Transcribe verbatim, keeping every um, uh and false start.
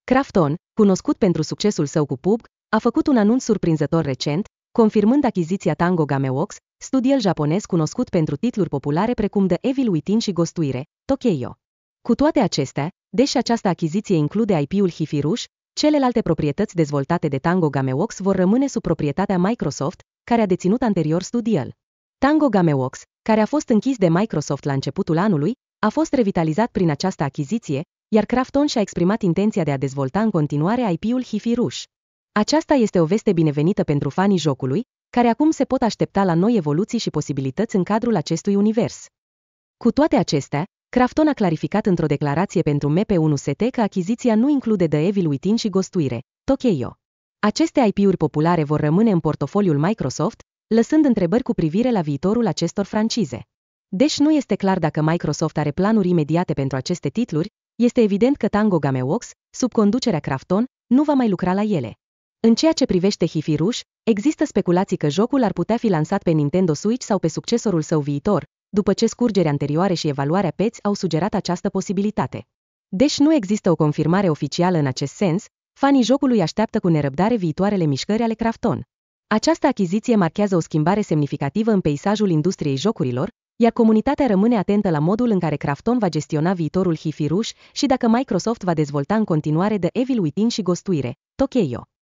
Krafton, cunoscut pentru succesul său cu P U B G, a făcut un anunț surprinzător recent, confirmând achiziția Tango Gameworks, studiul japonez cunoscut pentru titluri populare precum The Evil Within și Ghostuire, Tokyo. Cu toate acestea, deși această achiziție include I P-ul Hi-Fi Rush, celelalte proprietăți dezvoltate de Tango Gameworks vor rămâne sub proprietatea Microsoft, care a deținut anterior studiul. Tango Gameworks, care a fost închis de Microsoft la începutul anului, a fost revitalizat prin această achiziție, iar Krafton și-a exprimat intenția de a dezvolta în continuare I P-ul Hi-Fi Rush. Aceasta este o veste binevenită pentru fanii jocului, care acum se pot aștepta la noi evoluții și posibilități în cadrul acestui univers. Cu toate acestea, Krafton a clarificat într-o declarație pentru M P unu S T că achiziția nu include The Evil Within și Ghostuire, Tokyo. Aceste I P-uri populare vor rămâne în portofoliul Microsoft, lăsând întrebări cu privire la viitorul acestor francize. Deși nu este clar dacă Microsoft are planuri imediate pentru aceste titluri, este evident că Tango Gameworks, sub conducerea Krafton, nu va mai lucra la ele. În ceea ce privește Hi-Fi Rush, există speculații că jocul ar putea fi lansat pe Nintendo Switch sau pe succesorul său viitor, după ce scurgeri anterioare și evaluarea P E T S au sugerat această posibilitate. Deși nu există o confirmare oficială în acest sens, fanii jocului așteaptă cu nerăbdare viitoarele mișcări ale Krafton. Această achiziție marchează o schimbare semnificativă în peisajul industriei jocurilor, iar comunitatea rămâne atentă la modul în care Krafton va gestiona viitorul Hi-Fi Rush și dacă Microsoft va dezvolta în continuare The Evil Within și Ghostuire, Tokyo.